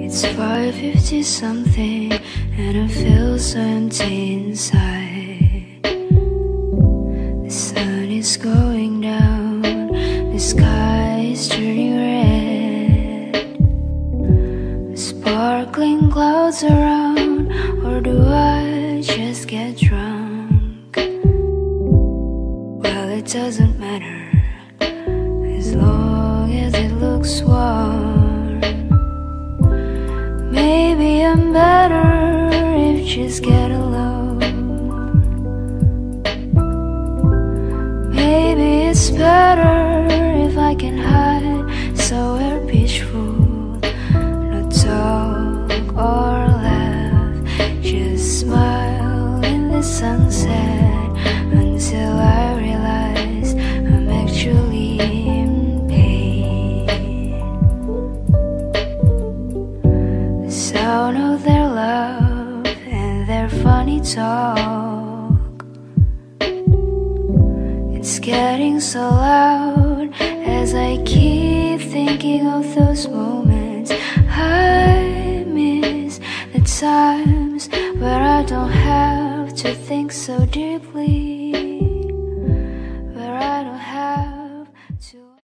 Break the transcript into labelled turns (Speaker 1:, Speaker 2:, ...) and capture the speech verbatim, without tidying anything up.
Speaker 1: It's five fifty something and I feel so empty inside. The sun is going down, the sky is turning red. The sparkling clouds around, or do I just get drunk? Well, it doesn't matter as long as it looks warm. Maybe I'm better if just get alone. Maybe it's better if I can hide somewhere peaceful, not talk or laugh, just smile in the sunset until I realize I'm actually in pain. The sound of their love and their funny talk, it's getting so loud as I keep thinking of those moments I miss, the times where I don't have to think so deeply.